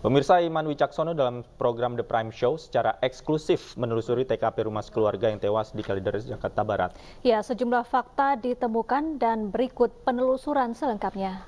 Pemirsa, Iman Wicaksono dalam program The Prime Show secara eksklusif menelusuri TKP rumah keluarga yang tewas di Kalideres, Jakarta Barat. Ya, sejumlah fakta ditemukan dan berikut penelusuran selengkapnya.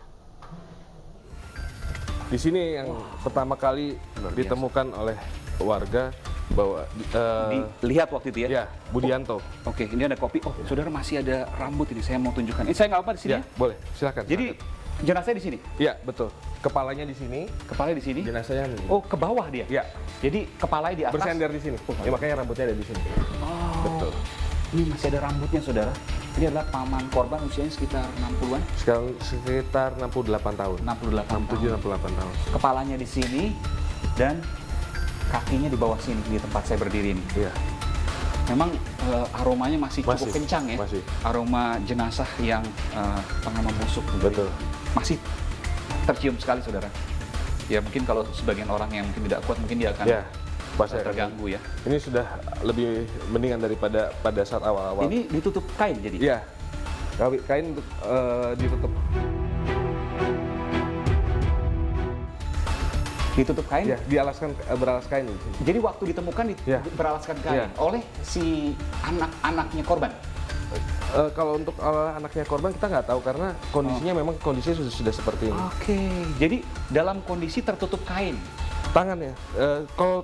Di sini yang pertama kali ditemukan oleh warga bahwa dilihat waktu itu ya? Ya, Budianto. Oke, ini ada kopi. Oh, saudara masih ada rambut ini. Saya mau tunjukkan. Ini saya nggak apa di sini? Ya, boleh. Silakan. Jadi jenazahnya di sini? Ya, betul. Kepalanya di sini. Kepalanya di sini? Jenazahnya di sini. Oh, ke bawah dia? Ya. Jadi kepalanya di atas? Bersender di sini. Ya, makanya rambutnya ada di sini. Oh. Betul. Ini masih ada rambutnya, saudara. Ini adalah paman korban, usianya sekitar 60-an? Sekitar 68 tahun. 67-68 tahun. Kepalanya di sini dan kakinya di bawah sini, di tempat saya berdiri ini. Iya. Memang aromanya masih cukup kencang ya? Masih. Aroma jenazah yang tengah membusuk. Betul. Masih tercium sekali, saudara. Ya mungkin kalau sebagian orang yang mungkin tidak kuat, mungkin dia akan terganggu ya. Ini sudah lebih mendingan daripada pada saat awal-awal. Ini ditutup kain jadi? Iya. Kain untuk ditutup. Ditutup kain? Ya, beralas kain. Jadi waktu ditemukan beralaskan kain oleh si anaknya korban? Kalau untuk anaknya korban kita nggak tahu karena kondisinya memang kondisinya sudah seperti ini. Oke, jadi dalam kondisi tertutup kain? Tangannya, kalau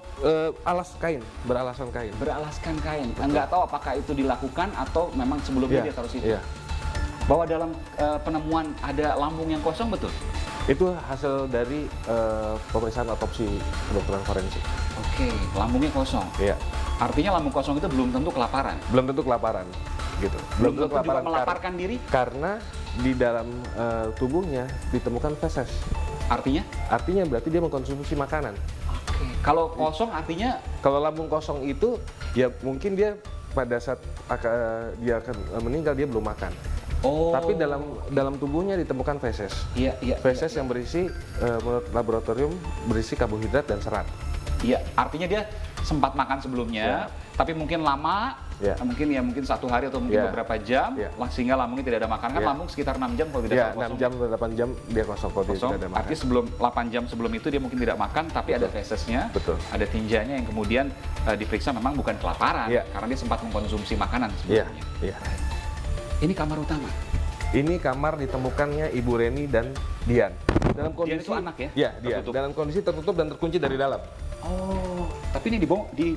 beralasan kain. Beralaskan kain, nggak tahu apakah itu dilakukan atau memang sebelumnya dia taruh situ? Iya. Bahwa dalam penemuan ada lambung yang kosong, betul? Itu hasil dari pemeriksaan otopsi kedokteran forensik. Oke, lambungnya kosong? Iya. Artinya lambung kosong itu belum tentu kelaparan? Belum tentu kelaparan, gitu. Belum tentu juga melaparkan diri? Karena di dalam tubuhnya ditemukan feses. Artinya? Artinya berarti dia mengkonsumsi makanan. Oke. Kalau kosong artinya? Kalau lambung kosong itu, ya mungkin dia pada saat dia akan meninggal dia belum makan. Oh. Tapi dalam tubuhnya ditemukan feses. Iya. Feses yang berisi menurut laboratorium berisi karbohidrat dan serat. Iya, artinya dia sempat makan sebelumnya, tapi mungkin lama, mungkin 1 hari atau mungkin beberapa jam, sehingga lambungnya tidak ada makan. Kan lambung sekitar 6 jam kalau tidak salah kosong. 6 jam atau 8 jam dia kosong kalau tidak ada makan. Artinya sebelum 8 jam sebelum itu dia mungkin tidak makan, tapi ada fesesnya, ada tinjanya yang kemudian diperiksa memang bukan kelaparan, karena dia sempat mengkonsumsi makanan sebelumnya. Iya. Ini kamar utama? Ini kamar ditemukannya Ibu Reni dan Dian. Dalam kondisi, Dian itu anak ya? Iya, Dian. Dalam kondisi tertutup dan terkunci dari dalam. Oh, tapi ini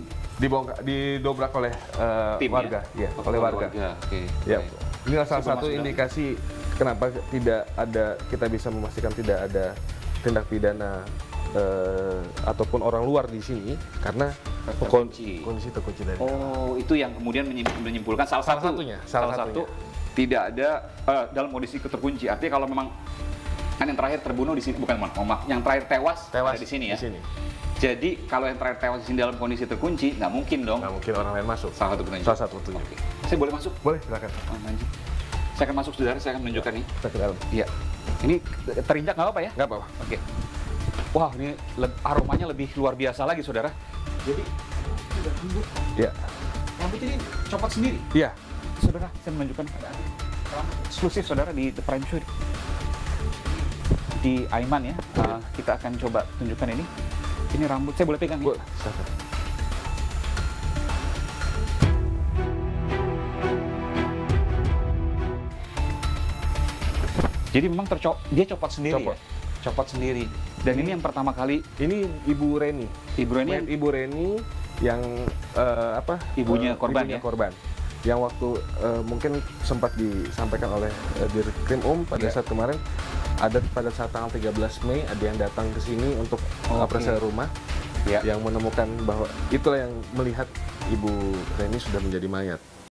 didobrak oleh warga, oleh warga. Oke. Ya, ini salah satu indikasi kenapa kita bisa memastikan tidak ada tindak pidana ataupun orang luar di sini karena kondisi terkunci dari. Oh, itu yang kemudian menyimpulkan salah satu tidak ada dalam kondisi terkunci. Artinya kalau memang kan yang terakhir terbunuh di sini, yang terakhir tewas ada di sini ya. Di sini. Jadi kalau yang terakhir tewas di sini dalam kondisi terkunci, nggak mungkin dong. Nggak mungkin orang lain masuk. Salah satu petunjuk. Salah satu petunjuk. Oke. Saya boleh masuk? Boleh, silakan. Saya akan masuk, saudara. Saya akan menunjukkan nih. Kita ke dalam. Iya. Ini terinjak nggak apa-apa ya? Nggak apa-apa. Oke. Wah, ini aromanya lebih luar biasa lagi, saudara. Jadi ini rambut. Iya. Rambut ini copot sendiri? Iya. Saudara, saya menunjukkan rambut eksklusif, saudara, di The Prime Show. Di Aiman ya. Kita akan coba tunjukkan ini. Ini rambut, saya boleh pegang ya? Jadi memang dia copot sendiri ya? Copot sendiri. Dan ini yang pertama kali? Ini Ibu Reni. Ibu Reni yang ibunya korban ya? Korban. Yang waktu mungkin sempat disampaikan oleh Dirkrim pada saat kemarin, ada pada saat tanggal 13 Mei ada yang datang ke sini untuk appraisal rumah, yang menemukan bahwa itulah yang melihat Ibu Reni sudah menjadi mayat.